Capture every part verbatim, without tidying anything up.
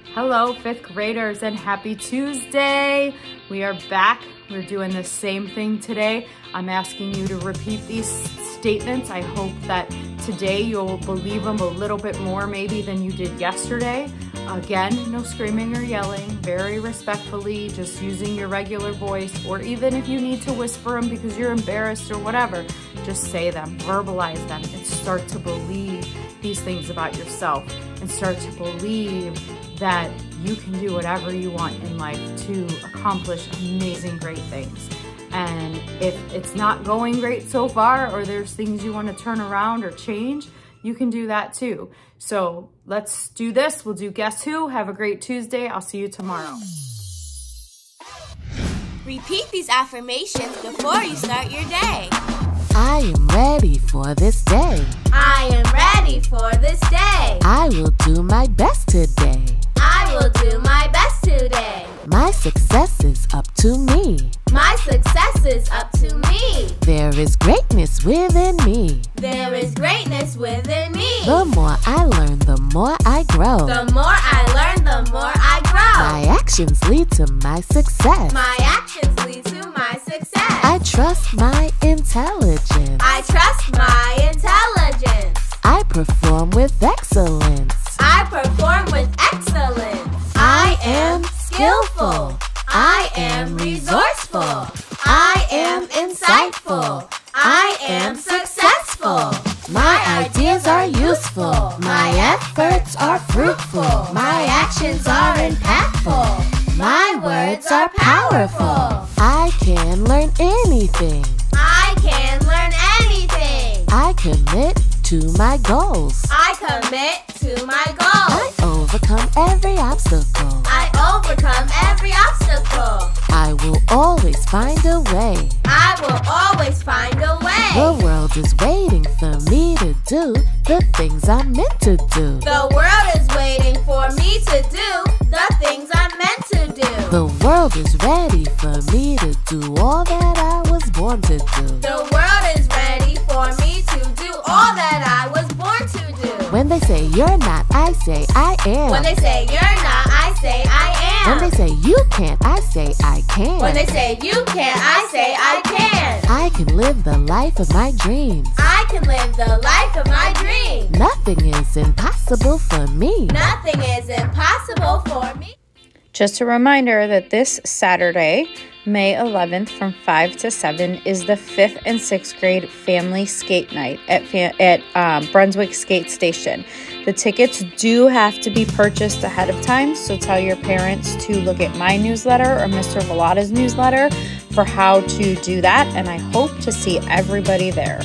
Hello, fifth graders, and happy Tuesday. We are back. We're doing the same thing today. I'm asking you to repeat these statements. I hope that today you'll believe them a little bit more maybe than you did yesterday. Again, no screaming or yelling, very respectfully, just using your regular voice, or even if you need to whisper them because you're embarrassed or whatever, just say them, verbalize them, and start to believe these things about yourself, and start to believe that you can do whatever you want in life to accomplish amazing, great things. And if it's not going great so far, or there's things you want to turn around or change, you can do that too. So let's do this. We'll do Guess Who. Have a great Tuesday. I'll see you tomorrow. Repeat these affirmations before you start your day. I am ready for this day. I am ready for this day. I will do my best today. I will do my best today. My success is up to me. My success is up to me. There is greatness within me. There is greatness within me. The more I learn, the more I grow. The more I learn, the more I grow. My actions lead to my success. My actions lead to my success. I trust my intelligence. I trust my intelligence. I perform with excellence. I perform with excellence. I am skillful. I am resourceful. I am insightful. I am successful. My ideas are useful. My efforts are fruitful. My actions are impactful. My words are powerful. I can learn anything. I can learn anything. I commit to my goals. I commit to my I goals. overcome every obstacle. I overcome every obstacle. I will always find a way. I will always find a way. The world is waiting for me to do the things I'm meant to do. The world is waiting for me to do the things I'm meant to do. The world is ready for me to do all that I was born to do. The world is ready for me to do all that I was born to do. When they say you're not, I say I am. When they say you're not, I say I am. When they say you can't, I say I can. When they say you can't, I say I can. I can live the life of my dreams. I can live the life of my dreams. Nothing is impossible for me. Nothing is impossible for me. Just a reminder that this Saturday, May eleventh from five to seven is the fifth and sixth grade family skate night at, at um, Brunswick Skate Station. The tickets do have to be purchased ahead of time, so tell your parents to look at my newsletter or Mister Velada's newsletter for how to do that, and I hope to see everybody there.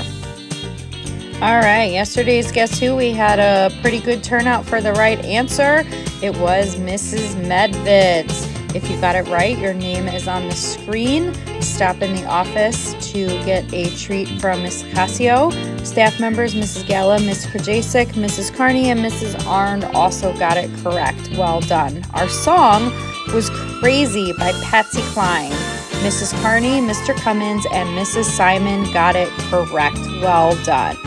All right, yesterday's Guess Who? We had a pretty good turnout for the right answer. It was Missus Medvitz. If you got it right, your name is on the screen. Stop in the office to get a treat from Miss Casio. Staff members, Missus Gala, Miss Krajacek, Missus Carney, and Missus Arndt also got it correct. Well done. Our song was Crazy by Patsy Cline. Missus Carney, Mister Cummins, and Missus Simon got it correct. Well done.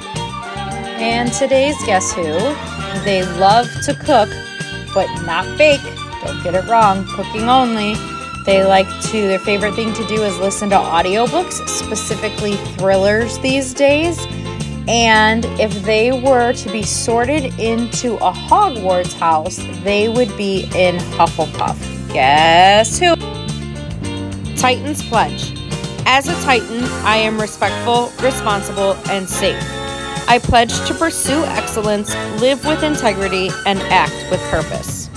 And today's Guess Who? They love to cook, but not bake. Don't get it wrong, cooking only. They like to, their favorite thing to do is listen to audiobooks, specifically thrillers these days. And if they were to be sorted into a Hogwarts house, they would be in Hufflepuff. Guess who? Titan's Pledge. As a Titan, I am respectful, responsible, and safe. I pledge to pursue excellence, live with integrity, and act with purpose.